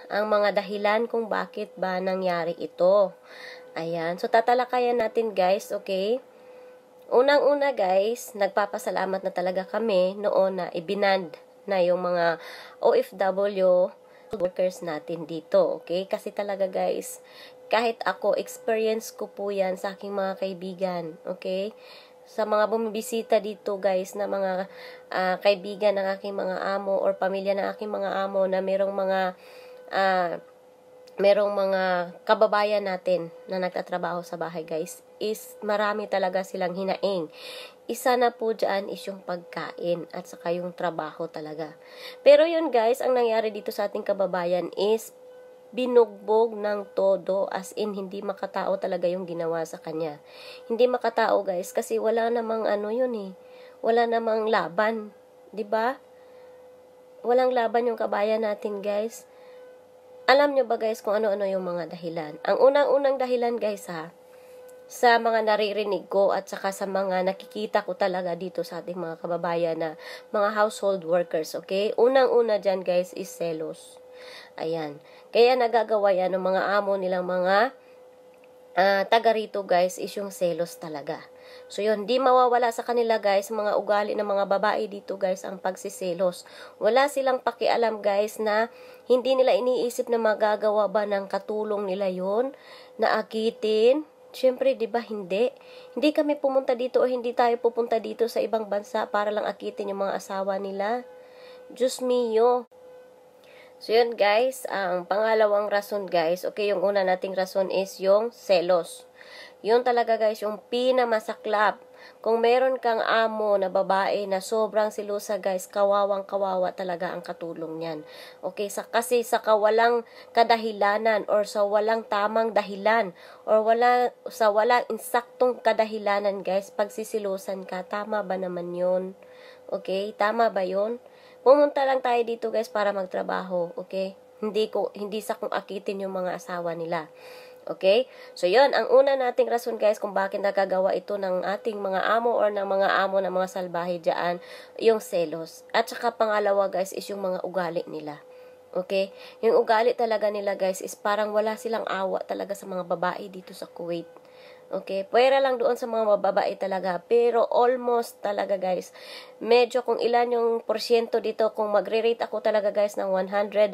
ang mga dahilan kung bakit ba nangyari ito. Ayan. So, tatalakayan natin guys, okay? Unang-una guys, nagpapasalamat na talaga kami noon na ibinand na yung mga OFW workers natin dito, okay? Kasi talaga guys, kahit ako, experience ko po yan sa aking mga kaibigan, okay? Sa mga bumibisita dito guys na mga kaibigan ng aking mga amo or pamilya ng aking mga amo na merong mga kababayan natin na nagtatrabaho sa bahay guys, is marami talaga silang hinaing. Isa na po dyan is yung pagkain at saka yung trabaho talaga. Pero yun guys, ang nangyari dito sa ating kababayan is binugbog ng todo, as in hindi makatao talaga yung ginawa sa kanya. Hindi makatao guys kasi wala namang yun eh. Wala namang laban, 'di ba? Walang laban yung kabayan natin guys. Alam nyo ba guys kung ano-ano yung mga dahilan? Ang unang-unang dahilan guys sa mga naririnig ko at saka sa mga nakikita ko talaga dito sa ating mga kababayan na mga household workers, okay? Unang-una dyan guys is selos. Ayan. Kaya nagagawa yan ng mga amo nilang mga taga rito guys is yung selos talaga. So yun, di mawawala sa kanila guys, mga ugali ng mga babae dito guys, ang pagsiselos. Wala silang pakialam guys na hindi nila iniisip na magagawa ba ng katulong nila yon na akitin. Siyempre, di ba hindi? Hindi kami pumunta dito o hindi tayo pupunta dito sa ibang bansa para lang akitin yung mga asawa nila. Diyos mio. So yun guys, ang pangalawang rason guys, okay, yung una nating rason is yung selos. Yun talaga guys, yung pinamasaklap. Kung meron kang amo na babae na sobrang silusa guys, kawawang kawawa talaga ang katulong niyan. Okay, kasi sa kawalang kadahilanan or sa walang tamang dahilan or sa walang insaktong kadahilanan guys, pagsisilusan ka, tama ba naman yun? Okay, tama ba yun? Pumunta lang tayo dito guys para magtrabaho, okay? Hindi sa kung akitin yung mga asawa nila. Okay? So, yun, ang una nating rason guys kung bakit nagagawa ito ng ating mga amo or ng mga amo ng mga salbahe dyan, yung selos. At saka pangalawa guys is yung mga ugali nila. Okay? Yung ugali talaga nila guys is parang wala silang awa talaga sa mga babae dito sa Kuwait. Okay? Pwera lang doon sa mga babae talaga. Pero almost talaga guys. Medyo kung ilan yung porsyento dito, kung magre-rate ako talaga guys ng 100%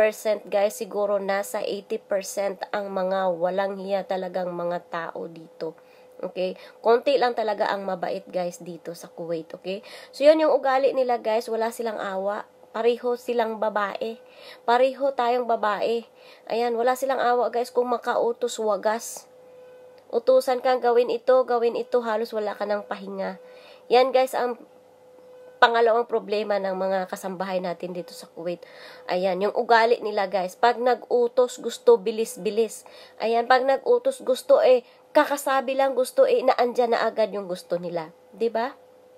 guys, siguro nasa 80% ang mga walang hiya talagang mga tao dito. Okay? Konti lang talaga ang mabait guys dito sa Kuwait. Okay? So yun yung ugali nila guys, wala silang awa. Pareho silang babae. Pareho tayong babae. Ayan, wala silang awa guys kung makautos wagas. Utusan kang gawin ito, halos wala ka ng pahinga. Yan guys ang pangalawang problema ng mga kasambahay natin dito sa Kuwait. Ayan, yung ugali nila guys. Pag nag-utos, gusto bilis-bilis. Ayan, pag nag-utos, gusto kakasabi lang, gusto naandyan na agad yung gusto nila. 'Di ba?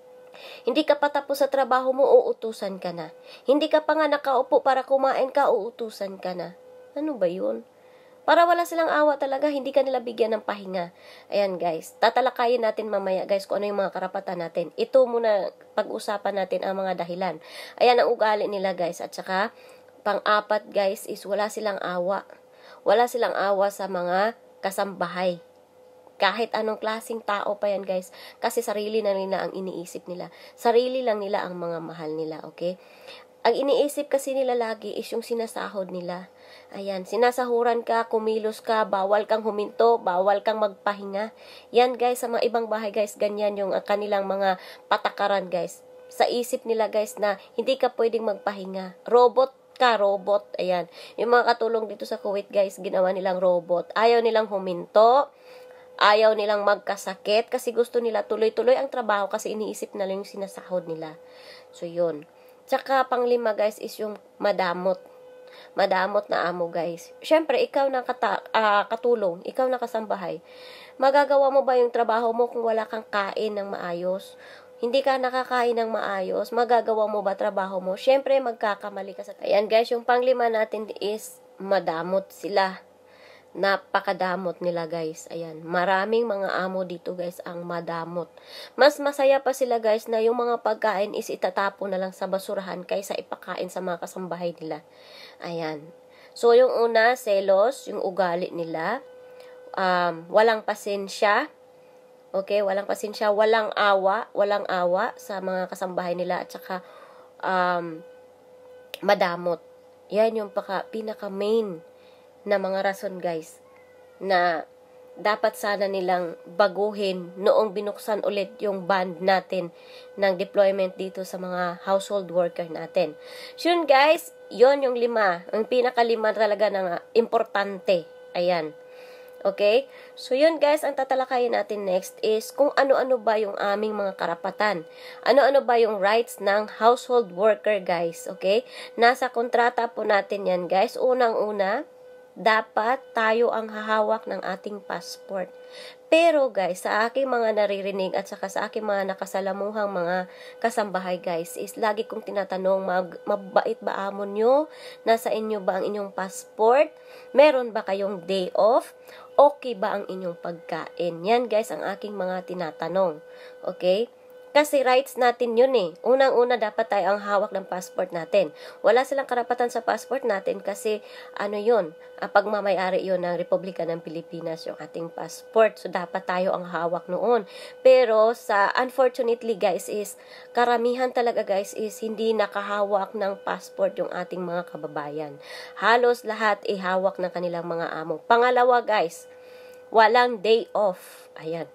Hindi ka pa tapos sa trabaho mo, uutusan ka na. Hindi ka pa nga nakaupo para kumain ka, uutusan ka na. Ano ba yun? Para wala silang awa talaga, hindi ka nila bigyan ng pahinga. Ayan guys, tatalakayin natin mamaya guys kung ano yung mga karapatan natin. Ito muna pag-usapan natin ang mga dahilan. Ayan ang ugali nila guys. At saka, pang-apat guys is wala silang awa. Wala silang awa sa mga kasambahay. Kahit anong klaseng tao pa yan guys. Kasi sarili na nila ang iniisip nila. Sarili lang nila ang mga mahal nila, okay? Ang iniisip kasi nila lagi is yung sinasahod nila. Ayan, sinasahuran ka, kumilos ka, bawal kang huminto, bawal kang magpahinga. Yan guys, sa mga ibang bahay guys, ganyan yung kanilang mga patakaran guys. Sa isip nila guys na hindi ka pwedeng magpahinga. Robot ka, robot. Ayan, yung mga katulong dito sa Kuwait guys, ginawa nilang robot. Ayaw nilang huminto. Ayaw nilang magkasakit kasi gusto nila tuloy-tuloy ang trabaho kasi iniisip na lang yung sinasahod nila. So, yun. Tsaka, panglima guys is yung madamot. Madamot na amo guys. Siyempre, ikaw na katulong, ikaw na kasambahay. Magagawa mo ba yung trabaho mo kung wala kang kain ng maayos? Hindi ka nakakain ng maayos, magagawa mo ba trabaho mo? Siyempre, magkakamali ka sa... Ayan guys, yung panglima natin is madamot sila. Napakadamot nila guys. Ayan, maraming mga amo dito guys ang madamot. Mas masaya pa sila guys na yung mga pagkain is itatapon na lang sa basurahan kaysa ipakain sa mga kasambahay nila. Ayan. So, yung una, selos, yung ugali nila. Walang pasensya. Okay, walang pasensya, walang awa sa mga kasambahay nila, at saka madamot. Yan yung pinaka-main na mga rason, guys, na dapat sana nilang baguhin noong binuksan ulit yung band natin ng deployment dito sa mga household worker natin. So yun, guys, yun yung 5. Ang pinaka-5 talaga na importante. Ayan. Okay? So yun, guys, ang tatalakayin natin next is kung ano-ano ba yung aming mga karapatan. Ano-ano ba yung rights ng household worker, guys. Okay? Nasa kontrata po natin yan, guys. Unang-una, dapat tayo ang hahawak ng ating passport. Pero guys, sa aking mga naririnig at saka sa aking mga nakasalamuhang mga kasambahay, guys, is lagi kong tinatanong, mabait ba amon nyo? Nasa inyo ba ang inyong passport? Meron ba kayong day off? Okay ba ang inyong pagkain? Yan, guys, ang aking mga tinatanong. Okay? Kasi rights natin yun eh. Unang-una, dapat tayo ang hawak ng passport natin. Wala silang karapatan sa passport natin kasi ano yun, pagmamayari yun ng Republika ng Pilipinas, yung ating passport. So, dapat tayo ang hawak noon. Pero, unfortunately guys, is karamihan talaga guys is hindi nakahawak ng passport yung ating mga kababayan. Halos lahat ihawak ng kanilang mga amo. Pangalawa guys, walang day off. Ayan.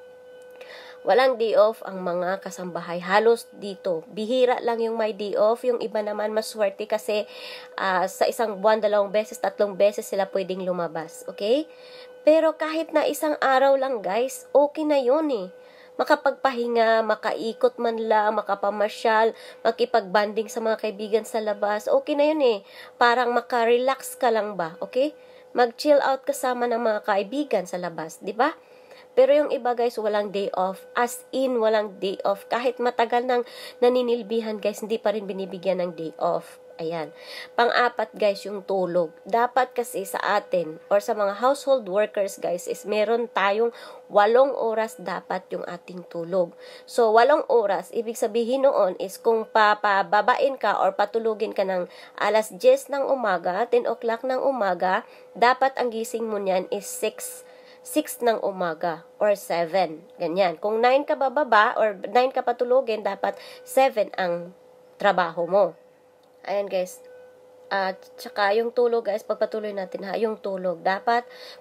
Walang day off ang mga kasambahay. Halos dito. Bihira lang yung may day off. Yung iba naman maswerte kasi sa isang buwan, 2 beses, 3 beses sila pwedeng lumabas. Okay? Pero kahit na isang araw lang guys, okay na yun eh. Makapagpahinga, makaikot man lang, makapamasyal, makipagbanding sa mga kaibigan sa labas. Okay na yun eh. Parang makarelax ka lang ba? Okay? Mag-chill out kasama ng mga kaibigan sa labas. Diba? Pero yung iba guys, walang day off. As in, walang day off. Kahit matagal nang naninilbihan guys, hindi pa rin binibigyan ng day off. Ayan. Pang-apat guys, yung tulog. Dapat kasi sa atin, or sa mga household workers guys, is meron tayong 8 oras dapat yung ating tulog. So, 8 oras, ibig sabihin noon is kung papababain ka or patulugin ka ng alas 10 ng umaga, 10 o'clock ng umaga, dapat ang gising mo niyan is 6 ng umaga or 7. Ganyan. Kung 9 ka bababa or 9 ka patulogin, dapat 7 ang trabaho mo. Ayan guys. At saka yung tulog guys, pagpatuloy natin ha, yung tulog. Dapat,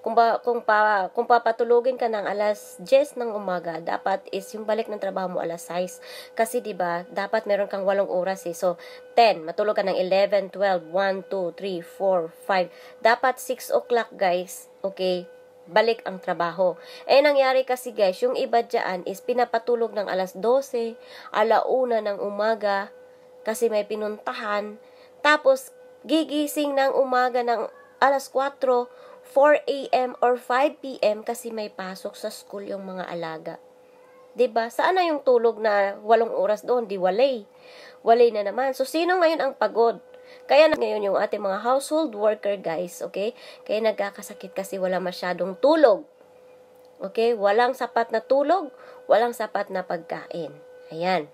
kung papatulogin ka ng alas 10 ng umaga, dapat is yung balik ng trabaho mo alas 6. Kasi 'di ba dapat meron kang 8 oras eh. So, 10, matulog ka ng 11, 12, 1, 2, 3, 4, 5. Dapat 6 o'clock guys, okay, balik ang trabaho. Nangyari kasi guys, yung iba dyan is pinapatulog ng alas 12, 1:00 ng umaga, kasi may pinuntahan. Tapos, gigising ng umaga ng alas 4, 4 a.m. or 5 p.m. kasi may pasok sa school yung mga alaga. 'Di ba? Saan na yung tulog na 8 oras doon? Di walay. Walay na naman. So, sino ngayon ang pagod? Kaya na ngayon yung ating mga household worker guys, okay? Kaya nagkakasakit kasi wala masyadong tulog. Okay? Walang sapat na tulog, walang sapat na pagkain. Ayan.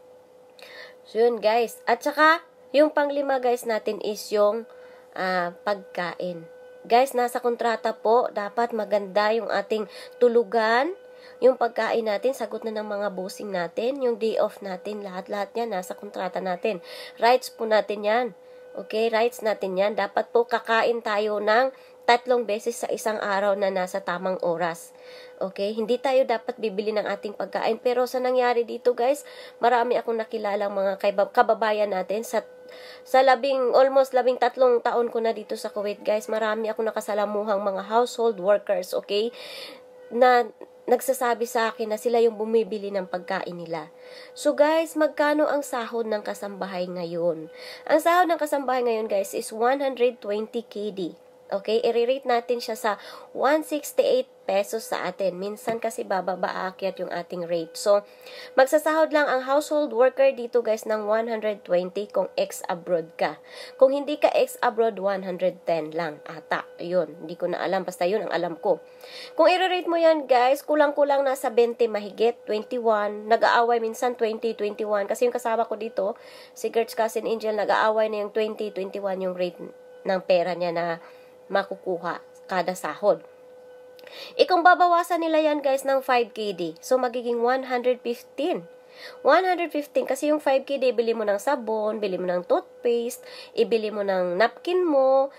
So yun guys. At saka, yung pang-5 guys natin is yung pagkain. Guys, nasa kontrata po, dapat maganda yung ating tulugan, yung pagkain natin, sagot na ng mga bossing natin, yung day off natin, lahat-lahat yan, nasa kontrata natin. Rights po natin yan. Okay, rights natin yan. Dapat po kakain tayo ng 3 beses sa isang araw na nasa tamang oras. Okay, hindi tayo dapat bibili ng ating pagkain. Pero sa nangyari dito guys, marami akong nakilalang mga kababayan natin sa almost 13 taon ko na dito sa Kuwait guys. Marami akong nakasalamuhang mga household workers, okay, na nagsasabi sa akin na sila yung bumibili ng pagkain nila. So guys, magkano ang sahod ng kasambahay ngayon? Ang sahod ng kasambahay ngayon guys is 120 KD. Okay, i-rate natin siya sa 168 pesos sa atin. Minsan kasi bababa aakyat yung ating rate. So, magsasahod lang ang household worker dito guys ng 120 kung ex-abroad ka. Kung hindi ka ex-abroad, 110 lang ata. Ayun, hindi ko na alam. Basta yun ang alam ko. Kung i-rate mo yan guys, kulang-kulang nasa 20 mahigit, 21. Nag-aaway minsan 20, 21. Kasi yung kasama ko dito, si Gert's Cousin Angel, nag-aaway na yung 20, 21 yung rate ng pera niya na makukuha kada sahod. Kung babawasan nila yan guys ng 5KD, so magiging 115. 115 kasi yung 5KD, bili mo ng sabon, bili mo ng toothpaste, ibili mo ng napkin mo,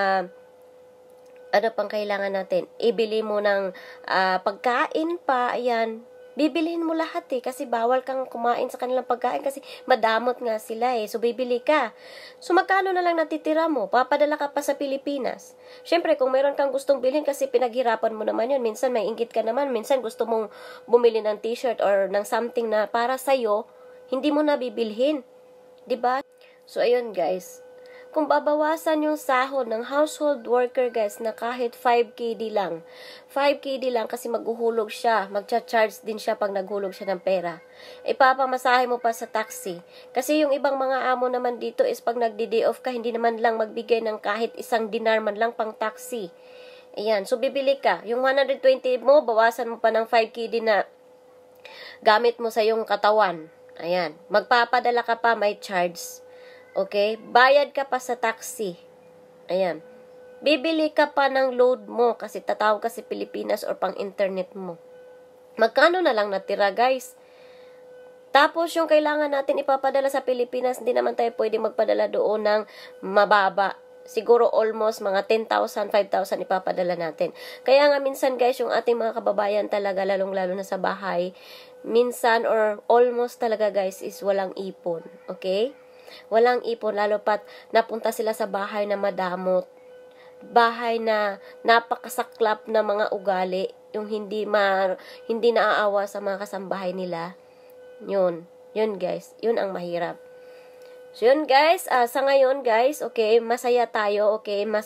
ano pang kailangan natin? Ibili mo ng pagkain pa, ayan. Bibilihin mo lahat kasi bawal kang kumain sa kanilang pagkain kasi madamot nga sila So bibili ka. So magkano na lang natitira mo? Papadala ka pa sa Pilipinas. Syempre kung meron kang gustong bilhin kasi pinaghirapan mo naman yun, minsan may inggit ka naman, minsan gusto mong bumili ng t-shirt or ng something na para sa'yo, hindi mo na bibilhin. 'Di ba? So ayun guys, kung babawasan yung sahod ng household worker guys na kahit 5KD lang. 5KD lang kasi maghuhulog siya. Magcha-charge din siya pag naghulog siya ng pera. Ipapamasahe mo pa sa taxi. Kasi yung ibang mga amo naman dito is pag nagdi-day off ka, hindi naman lang magbigay ng kahit isang dinar man lang pang taxi. Ayan. So, bibili ka. Yung 120 mo, bawasan mo pa ng 5KD na gamit mo sa yung katawan. Ayan. Magpapadala ka pa, may charge. Okay? Bayad ka pa sa taxi. Ayan. Bibili ka pa ng load mo kasi tatawag ka sa Pilipinas or pang internet mo. Magkano na lang natira, guys? Tapos, yung kailangan natin ipapadala sa Pilipinas, hindi naman tayo pwede magpadala doon ng mababa. Siguro almost mga 10,000, 5,000 ipapadala natin. Kaya nga minsan, guys, yung ating mga kababayan talaga, lalong-lalo na sa bahay, minsan or almost talaga, guys, is walang ipon. Okay? Walang ipon, lalo pat napunta sila sa bahay na madamot. Bahay na napakasaklap na mga ugali, yung hindi naaawa sa mga kasambahay nila. Yun guys, yun ang mahirap. So yun guys, sa ngayon guys, okay, masaya tayo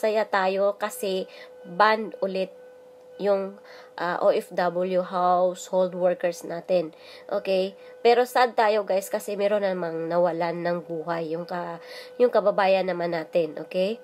kasi ban ulit yung OFW household workers natin. Okay? Pero sad tayo guys kasi meron namang nawalan ng buhay yung kababayan naman natin. Okay?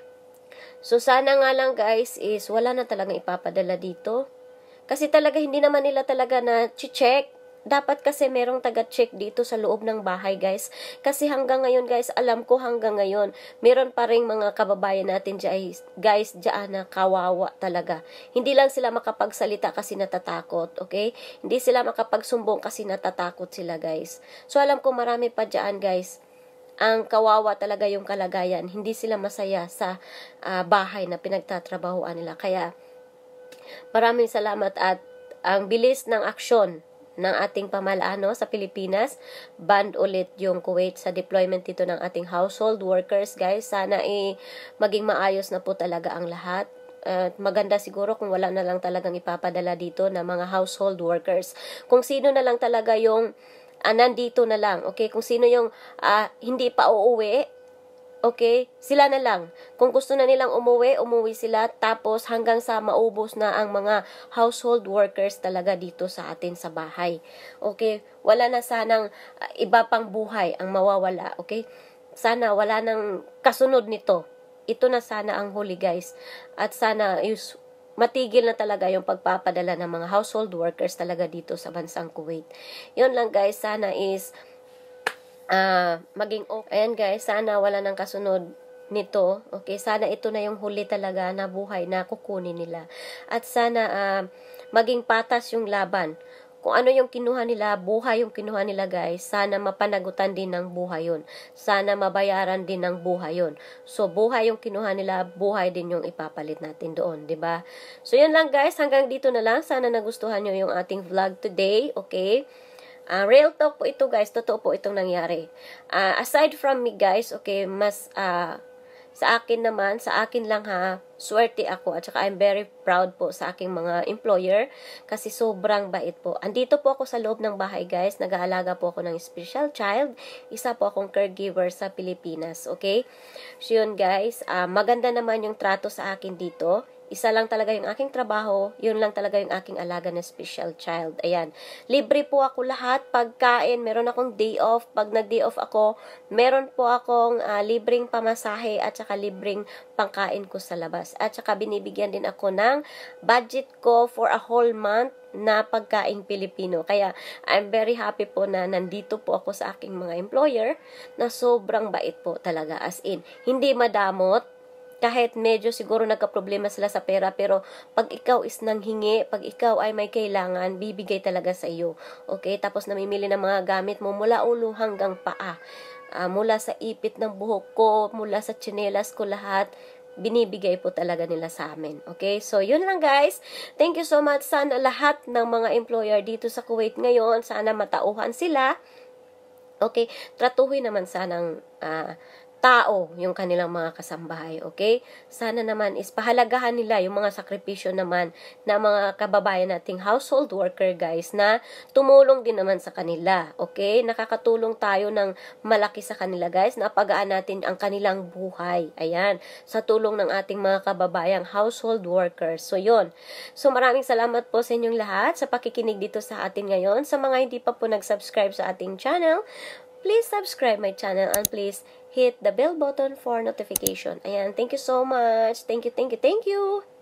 So sana nga lang guys is wala na talagang ipapadala dito. Kasi talaga hindi naman nila talaga na check. Dapat kasi merong taga-check dito sa loob ng bahay guys. Kasi hanggang ngayon guys, alam ko hanggang ngayon, meron pa rin mga kababayan natin guys dyan na kawawa talaga. Hindi lang sila makapagsalita kasi natatakot, okay? Hindi sila makapagsumbong kasi natatakot sila guys. So alam ko marami pa dyan guys, ang kawawa talaga yung kalagayan. Hindi sila masaya sa bahay na pinagtatrabahuan nila. Kaya maraming salamat at ang bilis ng aksyon ng ating pamahalaan sa Pilipinas. Banned ulit yung Kuwait sa deployment dito ng ating household workers, guys. Sana maging maayos na po talaga ang lahat. At maganda siguro kung wala na lang talagang ipapadala dito na mga household workers. Kung sino na lang talaga yung nandito na lang, okay? Kung sino yung hindi pa uuwi, okay, sila na lang. Kung gusto na nilang umuwi sila. Tapos hanggang sa maubos na ang mga household workers talaga dito sa atin sa bahay. Okay, wala na sanang iba pang buhay ang mawawala. Okay, sana wala nang kasunod nito. Ito na sana ang huli guys. At sana matigil na talaga yung pagpapadala ng mga household workers talaga dito sa bansang Kuwait. Yun lang guys, sana is maging okay. Ayan guys, sana wala nang kasunod nito. Okay, sana ito na yung huli talaga na buhay na kukunin nila. At sana maging patas yung laban. Kung ano yung kinuha nila, buhay yung kinuha nila guys, sana mapanagutan din ng buhay yun. Sana mabayaran din ng buhay yun. So, buhay yung kinuha nila, buhay din yung ipapalit natin doon, 'di ba? So, yun lang guys, hanggang dito na lang. Sana nagustuhan nyo yung ating vlog today, okay? Real talk po ito guys, totoo po itong nangyari. Aside from me guys, okay, mas sa akin lang swerte ako at saka I'm very proud po sa aking mga employer kasi sobrang bait po. Andito po ako sa loob ng bahay guys, nag-aalaga po ako ng special child, isa po akong caregiver sa Pilipinas, okay? So yun guys, maganda naman yung trato sa akin dito. Isa lang talaga yung aking trabaho, yun lang talaga yung aking alaga na special child. Ayan. Libre po ako lahat, pagkain, meron akong day off. Pag nag-day off ako, meron po akong libreng pamasahe at saka libreng pangkain ko sa labas. At saka binibigyan din ako ng budget ko for a whole month na pagkaing Pilipino. Kaya, I'm very happy po na nandito po ako sa aking mga employer na sobrang bait po talaga. As in, hindi madamot, kahit medyo siguro nagka-problema sila sa pera, pero pag ikaw is nanghingi, pag ikaw ay may kailangan, bibigay talaga sa iyo. Okay? Tapos namimili ng mga gamit mo mula ulo hanggang paa. Mula sa ipit ng buhok ko, mula sa tsinelas ko, lahat binibigay po talaga nila sa amin. Okay? So, yun lang guys. Thank you so much. Sana lahat ng mga employer dito sa Kuwait ngayon, sana matauhan sila. Okay? Tratuhin naman sanang tao yung kanilang mga kasambahay, okay? Sana naman is pahalagahan nila yung mga sakripisyo naman na mga kababayan nating household worker, guys, na tumulong din naman sa kanila, okay? Nakakatulong tayo ng malaki sa kanila, guys, napagaan natin ang kanilang buhay, ayan, sa tulong ng ating mga kababayang household workers. So, yun. So, maraming salamat po sa inyong lahat sa pakikinig dito sa atin ngayon. Sa mga hindi pa po nag-subscribe sa ating channel, please subscribe my channel and please hit the bell button for notification. Ayan, thank you so much. Thank you, thank you, thank you.